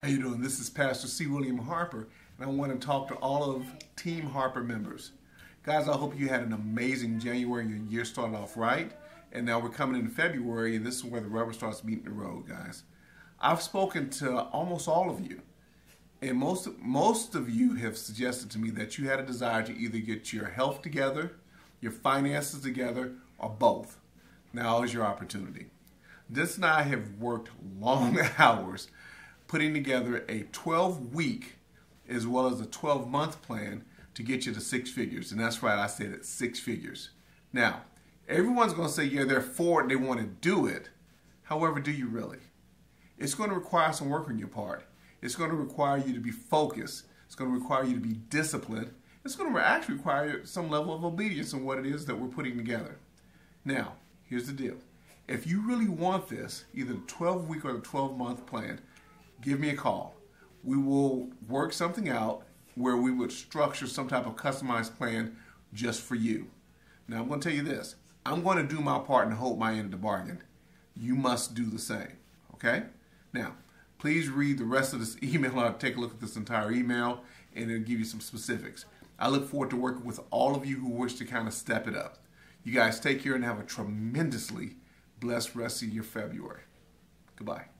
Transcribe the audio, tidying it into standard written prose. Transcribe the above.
How you doing? This is Pastor C. William Harper, and I want to talk to all of Team Harper members. Guys, I hope you had an amazing January. Your year started off right, and now we're coming into February, and this is where the rubber starts meeting the road, guys. I've spoken to almost all of you, and most of you have suggested to me that you had a desire to either get your health together, your finances together, or both. Now is your opportunity. This and I have worked long hours putting together a 12-week as well as a 12-month plan to get you to six figures. And that's right, I said it, six figures. Now, everyone's going to say, yeah, they're for it and they want to do it. However, do you really? It's going to require some work on your part. It's going to require you to be focused. It's going to require you to be disciplined. It's going to actually require some level of obedience in what it is that we're putting together. Now, here's the deal. If you really want this, either the 12-week or the 12-month plan, give me a call. We will work something out where we would structure some type of customized plan just for you. Now, I'm going to tell you this. I'm going to do my part and hold my end of the bargain. You must do the same. Okay? Now, please read the rest of this email. I'll take a look at this entire email and it'll give you some specifics. I look forward to working with all of you who wish to kind of step it up. You guys take care and have a tremendously blessed rest of your February. Goodbye.